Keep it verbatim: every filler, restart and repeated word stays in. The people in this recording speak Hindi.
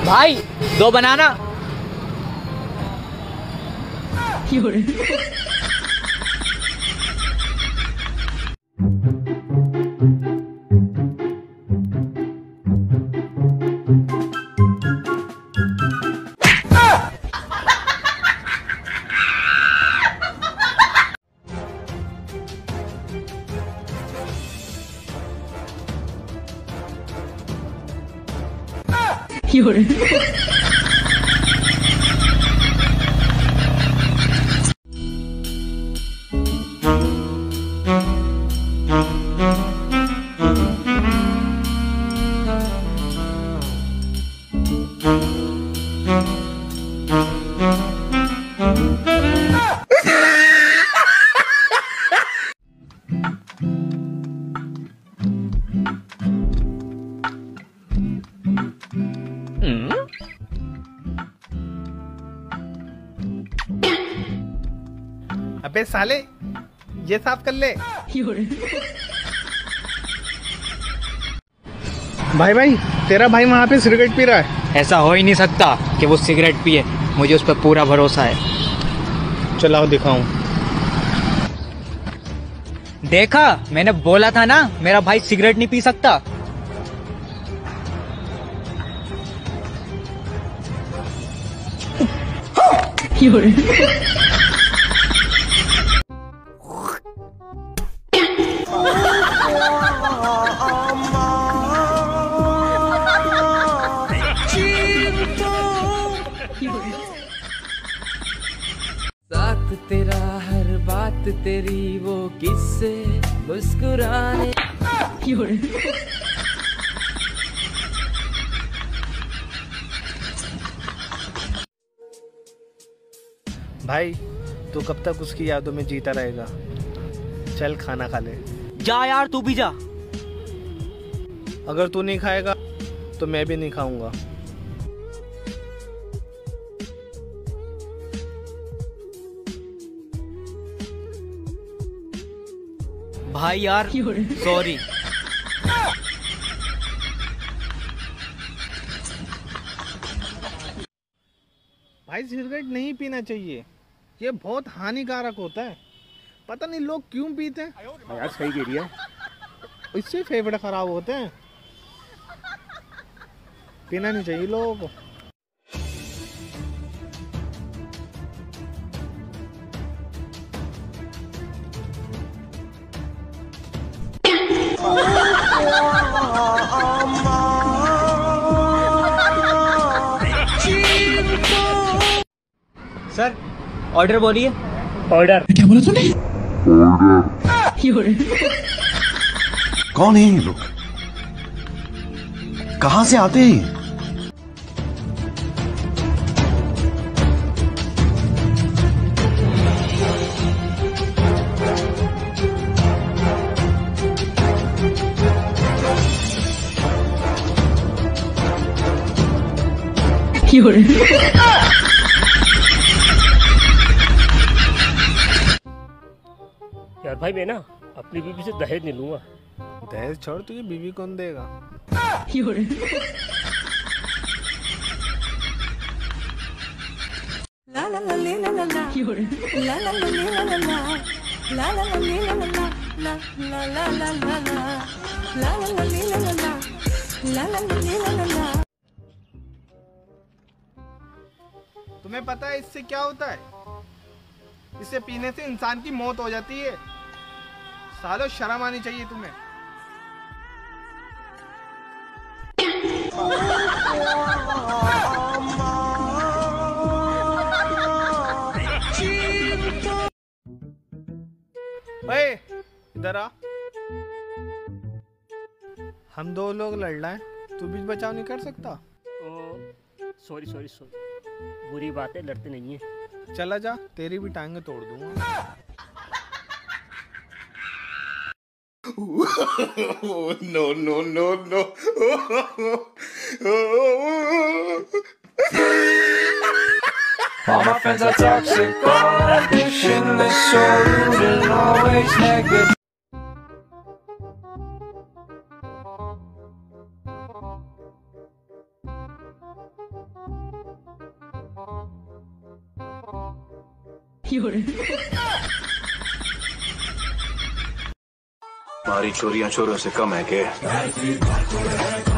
भाई दो बनाना। अबे साले ये साफ कर ले। भाई भाई तेरा भाई वहाँ पे सिगरेट पी रहा है। ऐसा हो ही नहीं सकता कि वो सिगरेट पिए, मुझे उस पर पूरा भरोसा है। चलाओ दिखाऊं। देखा, मैंने बोला था ना मेरा भाई सिगरेट नहीं पी सकता। साथ तेरा हर बात तेरी वो किससे मुस्कुराने। भाई तू कब तक उसकी यादों में जीता रहेगा? चल खाना खा ले। जा यार तू भी जा। अगर तू नहीं खाएगा तो मैं भी नहीं खाऊंगा। भाई यार सॉरी। भाई सिगरेट नहीं पीना चाहिए, ये बहुत हानिकारक होता है। पता नहीं लोग क्यों पीते हैं। यार सही कह रही है, इससे फेफड़े खराब होते हैं। पीना नहीं चाहिए लोगों को। सर ऑर्डर बोलिए। ऑर्डर क्या बोला तूने? ऑर्डर। कौन है ये लोग? कहां से आते हैं? यार भाई मैं ना अपनी बीवी से दहेज नहीं लूंगा। दहेज छोड़, तुझे बीवी कौन देगा? तुम्हें पता है इससे क्या होता है? इसे पीने से इंसान की मौत हो जाती है। सालों शर्म आनी चाहिए तुम्हें। ओए इधर आ। हम दो लोग लड़ रहे हैं, तू बीच बचाव नहीं कर सकता? सॉरी सॉरी सॉरी, बुरी बात है, लड़ते नहीं है। चला जा, तेरी भी टांगे तोड़ दूंगा। No no no no. All my friends are toxic, all ambitionless, so rude and always negative. हमारी चोरियां चोरों से कम है के